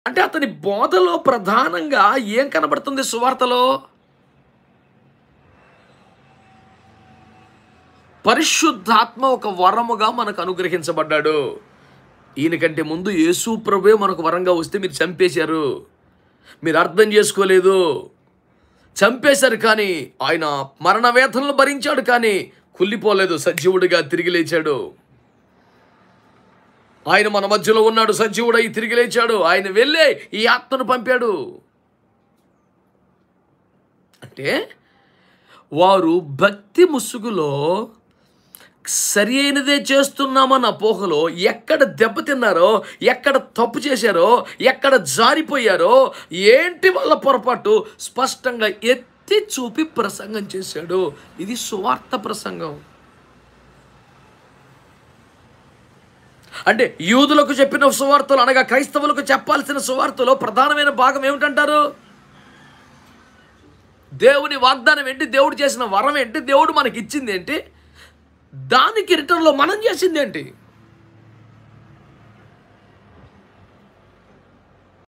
అంటే అతని బోధలో ప్రధానంగా ఏం కనబడుతుంది సువార్తలో? పరిశుద్ధాత్మ ఒక వరముగా మనకు అనుగ్రహించబడ్డాడు. ఈయనకంటే ముందు యేసు ప్రభువే మనకు వరంగా వస్తే మీరు చంపేశారు, మీరు అర్థం చేసుకోలేదు. చంపేశారు, కానీ ఆయన మరణ వేదనలు భరించాడు, కానీ కుళ్ళిపోలేదు, సజీవుడిగా తిరిగి లేచాడు. ఆయన మన మధ్యలో ఉన్నాడు, సజీవుడై తిరిగి లేచాడు. ఆయన వెళ్ళే ఈ ఆత్మను పంపాడు. అంటే వారు భక్తి ముసుగులో సరి అయినదే చేస్తున్నామన్న అపోహలో ఎక్కడ దెబ్బతిన్నారో, ఎక్కడ తప్పు చేశారో, ఎక్కడ జారిపోయారో, ఏంటి వాళ్ళ పొరపాటు స్పష్టంగా ఎత్తి చూపి ప్రసంగం చేశాడు. ఇది సువార్త ప్రసంగం. అంటే యూదులకు చెప్పిన సువార్తలు అనగా క్రైస్తవులకు చెప్పాల్సిన సువార్తలో ప్రధానమైన భాగం ఏమిటంటారు? దేవుని వాగ్దానం ఏంటి? దేవుడు చేసిన వరం ఏంటి? దేవుడు మనకి ఇచ్చింది ఏంటి? దానికి రిటర్న్లో మనం చేసింది ఏంటి?